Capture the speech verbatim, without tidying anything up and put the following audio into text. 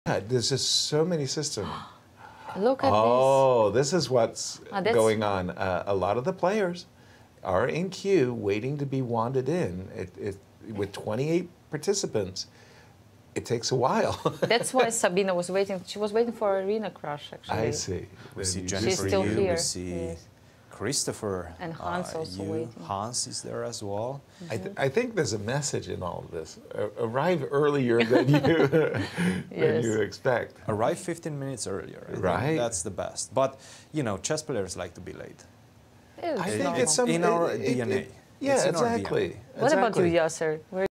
There's just so many systems. Look at oh, this. this is what's Oh, going on. Uh, a lot of the players are in queue waiting to be wanded in. It, it, with twenty-eight participants, it takes a while. That's why Sabina was waiting. She was waiting for Arena Crush, actually. I see. We see She's Jennifer still Yu, here. we see Yes. Christopher. And Hans uh, also Yu. waiting. Hans is there as well. I, th I think there's a message in all of this. Uh, arrive earlier than you, than Yes. you expect. Arrive fifteen minutes earlier. I think Right. that's the best. But, you know, chess players like to be late. It's I think normal. it's some, in our it, it, D N A. It, yeah, It's in our D N A. exactly. What about you, exactly. Yasser? Where